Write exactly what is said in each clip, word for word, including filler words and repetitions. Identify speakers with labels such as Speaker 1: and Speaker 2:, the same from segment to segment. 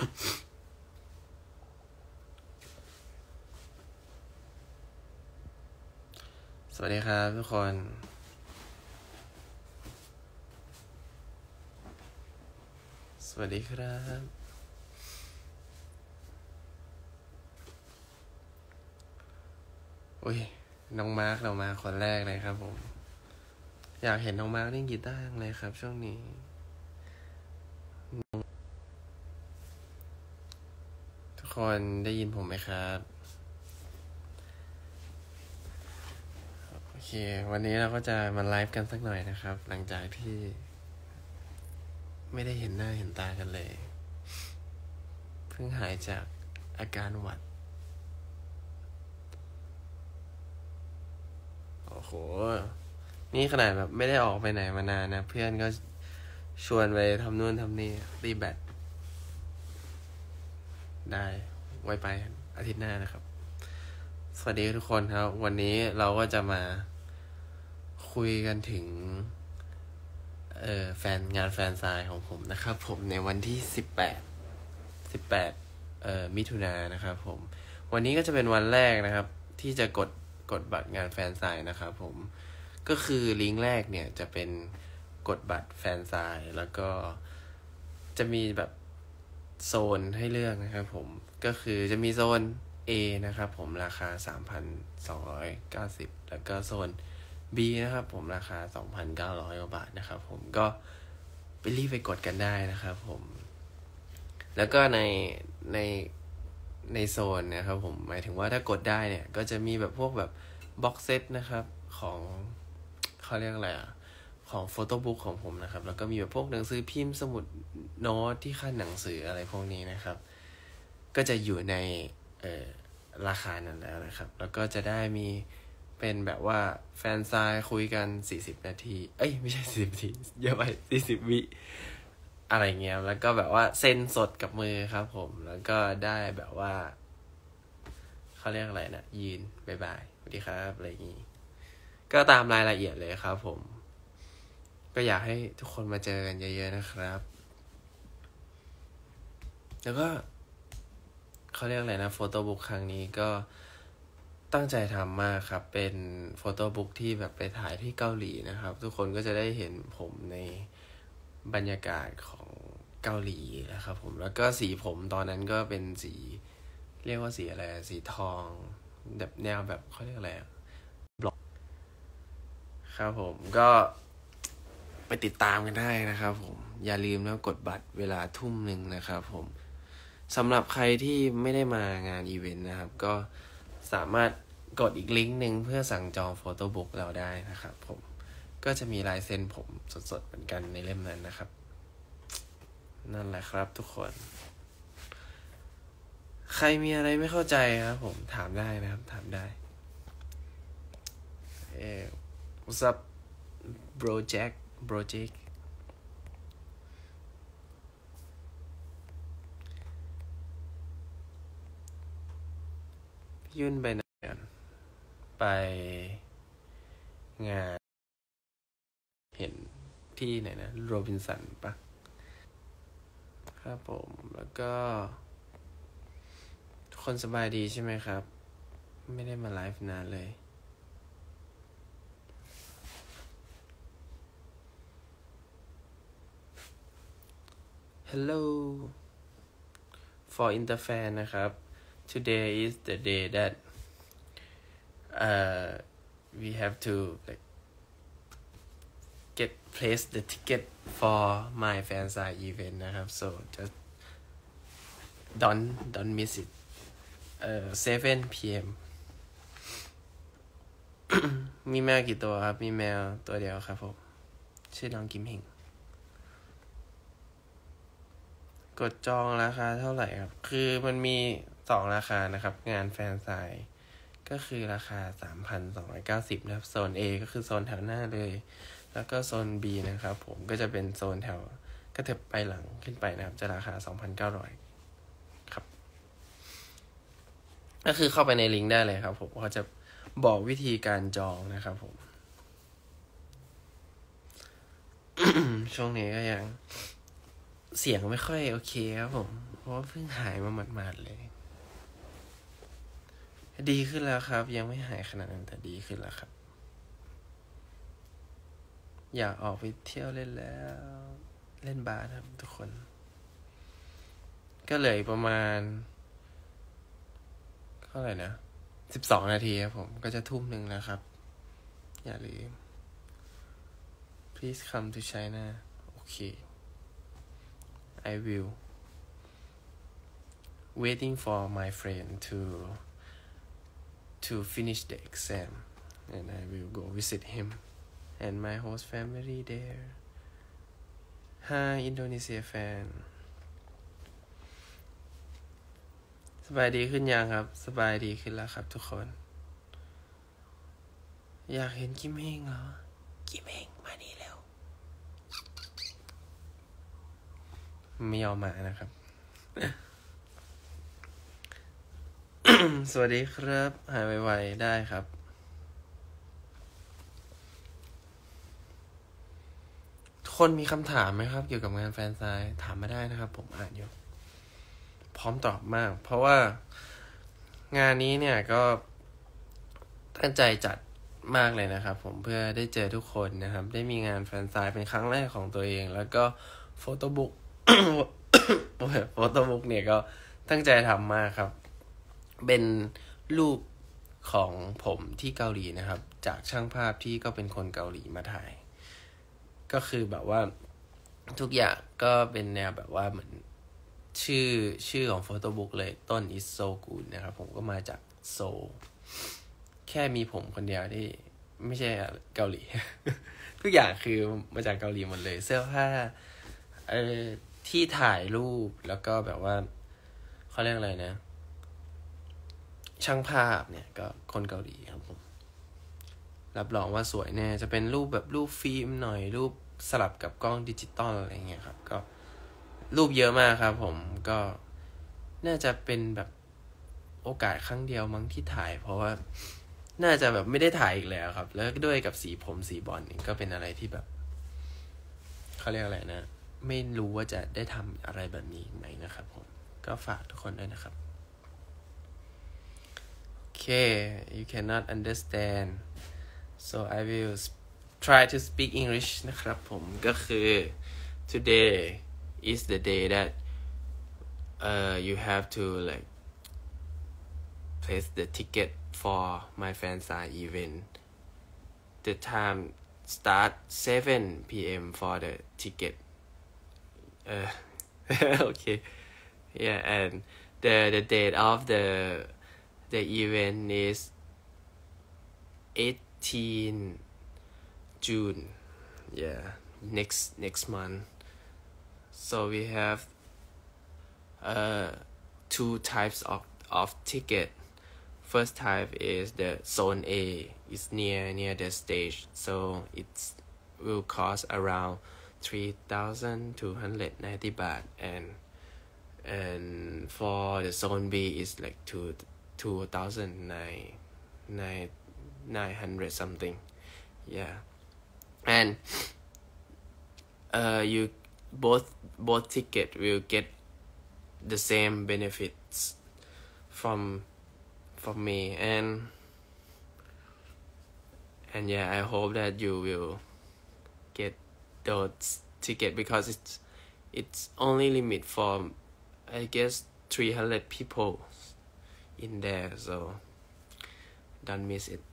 Speaker 1: สวัสดีครับทุกคนสวัสดีครับอุ้ยน้องมาร์คเรามาคนแรกเลยครับผมอยากเห็นน้องมาร์คเล่นกีตาร์เลยครับช่วงนี้ทุกคนได้ยินผมไหมครับโอเควันนี้เราก็จะมาไลฟ์กันสักหน่อยนะครับหลังจากที่ไม่ได้เห็นหน้าเห็นตากันเลยเพิ่งหายจากอาการหวัดโอ้โหนี่ขนาดแบบไม่ได้ออกไปไหนมานานนะเพื่อนก็ชวนไปทำนู่นทำนี่ตีแบดได้ไว้ไปอาทิตย์หน้านะครับสวัสดีทุกคนครับวันนี้เราก็จะมาคุยกันถึงเอ่อแฟนงานแฟนไซน์ของผมนะครับผมในวันที่สิบแปด สิบแปดเอ่อมิถุนายนนะครับผมวันนี้ก็จะเป็นวันแรกนะครับที่จะกดกดบัตรงานแฟนไซน์นะครับผมก็คือลิงก์แรกเนี่ยจะเป็นกดบัตรแฟนไซน์แล้วก็จะมีแบบโซนให้เลือกนะครับผมก็คือจะมีโซน A นะครับผมราคา สามพันสองร้อยเก้าสิบ แล้วก็โซน B นะครับผมราคา สองพันเก้าร้อย กว่าบาทนะครับผมก็ไปรีบไปกดกันได้นะครับผมแล้วก็ในในในโซนนะครับผมหมายถึงว่าถ้ากดได้เนี่ยก็จะมีแบบพวกแบบบ็อกเซตนะครับของเขาเรียกอะไรอ่ะของโฟโต้บุ๊กของผมนะครับแล้วก็มีแบบพวกหนังสือพิมพ์สมุดโน้ตที่ขั้นหนังสืออะไรพวกนี้นะครับก็จะอยู่ในเอ่อราคานั้นแล้วนะครับแล้วก็จะได้มีเป็นแบบว่าแฟนไซน์คุยกันสี่สิบนาทีเอ้ยไม่ใช่สี่สิบนาทีเยอะไปสี่สิบวิอะไรเงี้ยแล้วก็แบบว่าเซ็นสดกับมือครับผมแล้วก็ได้แบบว่าเขาเรียกอะไรนะยืนบายบายสวัสดีครับอะไรอย่างงี้ก็ตามรายละเอียดเลยครับผมก็อยากให้ทุกคนมาเจอกันเยอะๆนะครับแล้วก็เขาเรียกอะไรนะโฟโต้บุ๊กครั้งนี้ก็ตั้งใจทำมากครับเป็นโฟโต้บุ๊กที่แบบไปถ่ายที่เกาหลีนะครับทุกคนก็จะได้เห็นผมในบรรยากาศของเกาหลีนะครับผมแล้วก็สีผมตอนนั้นก็เป็นสีเรียกว่าสีอะไรสีทองแบบแนวแบบเขาเรียกอะไรบล็อกครับผมก็ไปติดตามกันได้นะครับผมอย่าลืมนะกดบัตรเวลาทุ่มหนึ่งนะครับผมสำหรับใครที่ไม่ได้มางานอีเวนต์นะครับก็สามารถกดอีกลิงก์หนึ่งเพื่อสั่งจองโฟโต้บุ๊กเราได้นะครับผมก็จะมีลายเซ็นผมสดๆเหมือนกันในเล่มนั้นนะครับนั่นแหละครับทุกคนใครมีอะไรไม่เข้าใจครับผมถามได้นะครับถามได้เอ่อ what's up bro Jack bro Jack ยุ่นไปไหนกันไปงานเห็นที่ไหนนะโรบินสันปะครับผมแล้วก็ทุกคนสบายดีใช่ไหมครับไม่ได้มาไลฟ์นานเลย Hello for Interfan นะครับ Today is the day that uh we have to like get place the ticket for my fan side event นะครับ so just don't don't miss it uh seven p.m. มีแมวกี่ตัวครับมีแมวตัวเดียวครับผมชื่อน้องกิมเฮงกดจองราคาเท่าไหร่ครับคือมันมีสองราคานะครับงานแฟนไซน์ก็คือราคา สามพันสองร้อยเก้าสิบ นะครับโซน A ก็คือโซนแถวหน้าเลยแล้วก็โซน B นะครับผมก็จะเป็นโซนแถวก็เถิบไปหลังขึ้นไปนะครับจะราคา สองพันเก้าร้อย ครับก็คือเข้าไปในลิงก์ได้เลยครับผมเขาจะบอกวิธีการจองนะครับผม ช่วงนี้ก็ยังเสียงไม่ค่อยโอเคครับผมเพราะว่าเพิ่งหายมาหมาดๆเลยดีขึ้นแล้วครับยังไม่หายขนาดนั้นแต่ดีขึ้นแล้วครับอยากออกไปเที่ยวเล่นแล้วเล่นบาสครับทุกคนก็เลยประมาณเท่าไหร่นะสิบสองนาทีครับผมก็จะทุ่มหนึ่งแล้วครับอย่าลืม please come to China โอเค I will waiting for my friend to to finish the exam and I will go visit him and my host family there Hi Indonesia fan สบายดีขึ้นยังครับสบายดีขึ้นแล้วครับทุกคนอยากเห็นกิมเฮงเหรอกิมเฮงมานี่เร็วไม่ยอมมานะครับ สวัสดีครับหายไวๆได้ครับทุกคนมีคำถามไหมครับเกี่ยวกับงานแฟนไซน์ถามมาได้นะครับผมอ่านอยู่พร้อมตอบมากเพราะว่างานนี้เนี่ยก็ตั้งใจจัดมากเลยนะครับผมเพื่อได้เจอทุกคนนะครับได้มีงานแฟนไซน์เป็นครั้งแรกของตัวเองแล้วก็โฟโต้บุ๊ก โฟโต้บุ๊กเนี่ยก็ตั้งใจทำมากครับเป็นรูปของผมที่เกาหลีนะครับจากช่างภาพที่ก็เป็นคนเกาหลีมาถ่ายก็คือแบบว่าทุกอย่างก็เป็นแนวแบบว่าเหมือนชื่อชื่อของโฟโต้บุ๊กเลยต้น is so good นะครับผมก็มาจากโซลแค่มีผมคนเดียวที่ไม่ใช่เกาหลี ทุกอย่างคือมาจากเกาหลีหมดเลยเสื้อผ้าเอ่อที่ถ่ายรูปแล้วก็แบบว่าเขาเรียกอะไรนะช่างภาพเนี่ยก็คนเกาหลีครับผมรับรองว่าสวยแน่จะเป็นรูปแบบรูปฟิล์มหน่อยรูปสลับกับกล้องดิจิตอลอะไรเงี้ยครับก็รูปเยอะมากครับผมก็น่าจะเป็นแบบโอกาสครั้งเดียวมั้งที่ถ่ายเพราะว่าน่าจะแบบไม่ได้ถ่ายอีกแล้วครับแล้วด้วยกับสีผมสีบอลนี่ก็เป็นอะไรที่แบบเขาเรียกอะไรนะไม่รู้ว่าจะได้ทำอะไรแบบนี้ไหมนะครับผมก็ฝากทุกคนด้วยนะครับ Okay you cannot understand so I will try to speak English นะครับผมก็คือ today is the day that uh you have to like place the ticket for my fan sign event the time start seven p.m. for the ticket uh okay yeah and the the date of the the event is eighteen June yeah next next month so we have uh two types of of ticket first type is the zone A is near near the stage so it's will cost around three thousand two hundred ninety baht and and for the zone B is like two two thousand nine nine nine hundred something yeah and uh you both both ticket will get the same benefits from from me and and yeah I hope that you will get those ticket because it's it's only limit for I guess three hundred people in there so don't miss it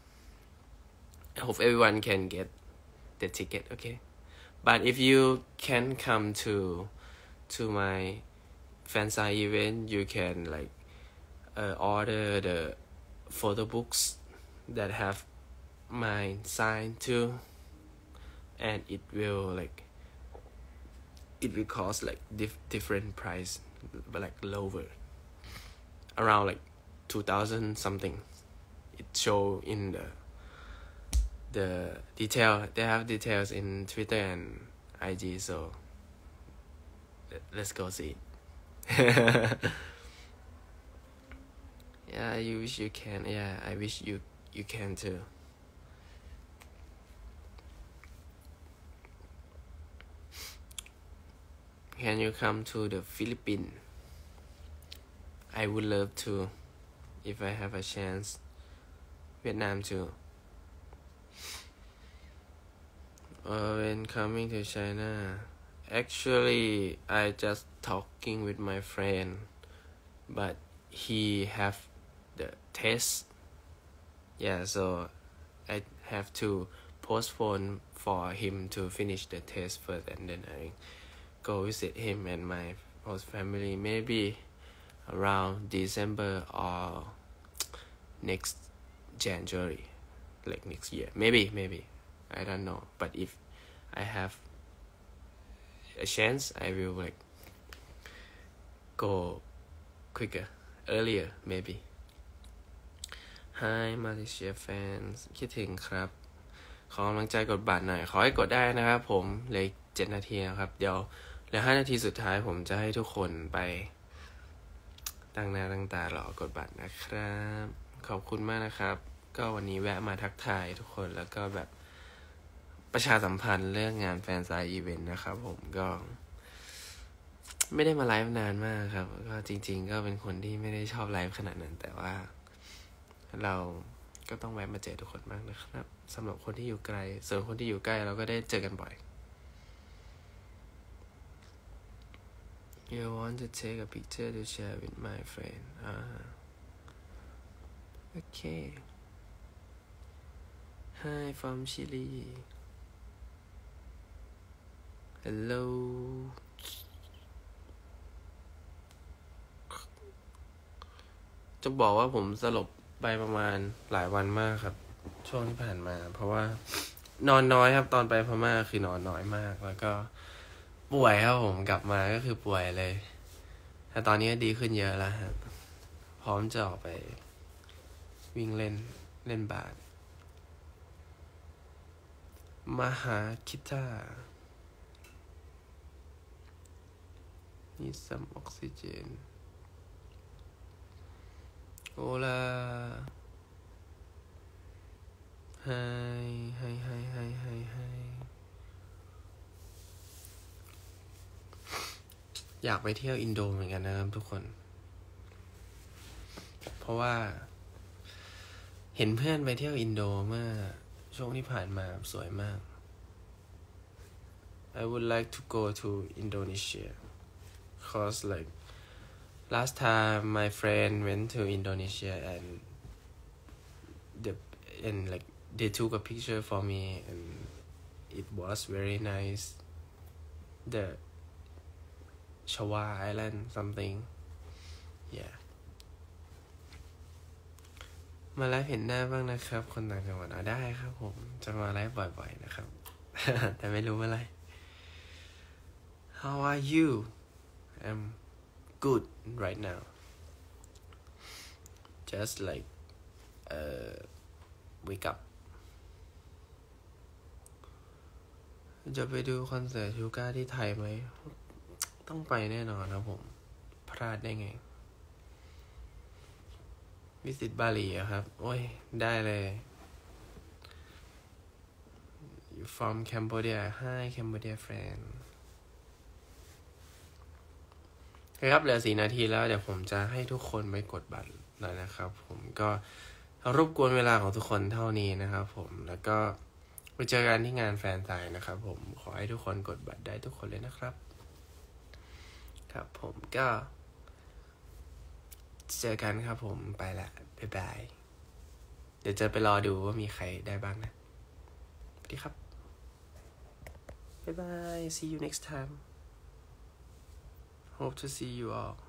Speaker 1: I hope everyone can get the ticket okay but if you can come to to my fan sign event you can like uh, order the photo books that have my sign too and it will like it will cost like dif- different price but like lower around like two thousand something it show in the the detail they have details in Twitter and I G so let's go see it yeah you wish you can yeah I wish you you can too can you come to the Philippines I would love to if I have a chance Vietnam too uh, when coming to China actually I just talking with my friend but he have the test yeah so I have to postpone for him to finish the test first and then I go visit him and my host family maybe around December or next January like next year maybe maybe I don't know but if I have a chance I will like go quicker earlier maybe Hi Malaysia fans คิดถึงครับขอกำลังใจกดบัตรหน่อยขอให้กดได้นะครับผมเหลือเจ็ดนาทีครับเดี๋ยวเหลือห้านาทีสุดท้ายผมจะให้ทุกคนไปตั้งหน้าตั้งตารอกดบัตรนะครับขอบคุณมากนะครับก็วันนี้แวะมาทักทายทุกคนแล้วก็แบบประชาสัมพันธ์เรื่องงานแฟนไซน์อีเวนต์นะครับผมก็ไม่ได้มาไลฟ์นานมากครับก็จริงๆก็เป็นคนที่ไม่ได้ชอบไลฟ์ขนาดนั้นแต่ว่าเราก็ต้องแวะมาเจอทุกคนมากนะครับสำหรับคนที่อยู่ไกลส่วนคนที่อยู่ใกล้เราก็ได้เจอกันบ่อย You want to take a picture to share with my friend อ่าโอเค Hi from Chile Hello จะบอกว่าผมสลบไปประมาณหลายวันมากครับช่วงที่ผ่านมาเพราะว่านอนน้อยครับตอนไปพม่าคือนอนน้อยมากแล้วก็ป่วยครับผมกลับมาก็คือป่วยเลยแต่ตอนนี้ดีขึ้นเยอะแล้วครับพร้อมจะออกไปวิ่งเล่นเล่นบาสมหาคิตา Need some oxygen Hola Hi Hi Hi Hi Hi Hi อยากไปเที่ยวอินโดเหมือนกันนะครับทุกคนเพราะว่าเห็นเพื่อนไปเที่ยวอินโดเมื่อช่วงที่ผ่านมาสวยมาก I would like to go to Indonesia cause like last time my friend went to Indonesia and the and like they took a picture for me and it was very nice the Shawa Island something yeah มาไลฟ์เห็นหน้าบ้างนะครับคนต่างจังหวัดเอาได้ครับผมจะมาไลฟ์บ่อยๆนะครับ แต่ไม่รู้เมื่อไหร่ How are you I'm good right now just like uh wake up จะไปดูคอนเสิร์ตชูก้าที่ไทยไหมต้องไปแน่นอนครับผมพลาดได้ไงวิสิตบาหลีอะครับโอ้ยได้เลย You from Cambodia Hi Cambodia friend ครับเหลือสี่นาทีแล้วเดี๋ยวผมจะให้ทุกคนไปกดบัตรแล้วนะครับผมก็รบกวนเวลาของทุกคนเท่านี้นะครับผมแล้วก็ไปเจอกันที่งานแฟนไซน์นะครับผมขอให้ทุกคนกดบัตรได้ทุกคนเลยนะครับครับผมก็เจอกันครับผมไปละบ๊ายบายเดี๋ยวจะไปรอดูว่ามีใครได้บ้างนะสวัสดีครับบ๊ายบาย see you next time hope to see you all